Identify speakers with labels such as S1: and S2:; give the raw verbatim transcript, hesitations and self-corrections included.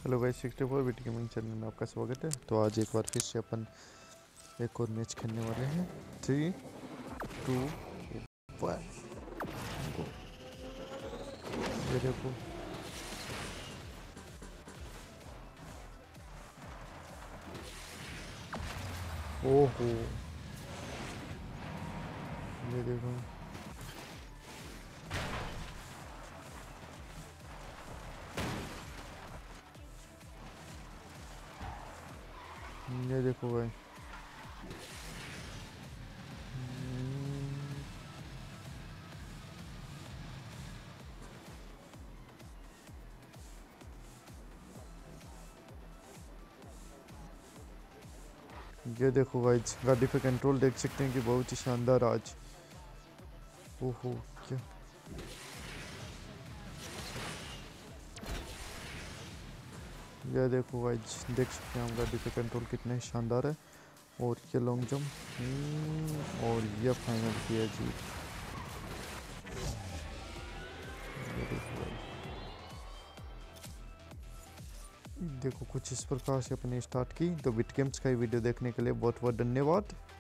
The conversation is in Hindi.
S1: Hello guys, sixty four bit gaming channel में आपका स्वागत है। तो आज एक बार फिर से अपन एक और मैच खेलने वाले हैं। Three two one go. ये देखो, ओहो, ये देखो, ये देखो भाई। ये देखो भाई, गाड़ी पे कंट्रोल देख सकते हैं कि बहुत ही शानदार आज। ओहो, क्या ये देखो भाई, देख सकते हैं हम गाड़ी पे कंट्रोल कितना ही शानदार है। और ये लॉन्ग जंप, और ये फाइनल किया जी। ये देखो भाई, देखो कुछ इस प्रकार से अपने स्टार्ट की। तो बिट गेम्स का वीडियो देखने के लिए बहुत बहुत धन्यवाद।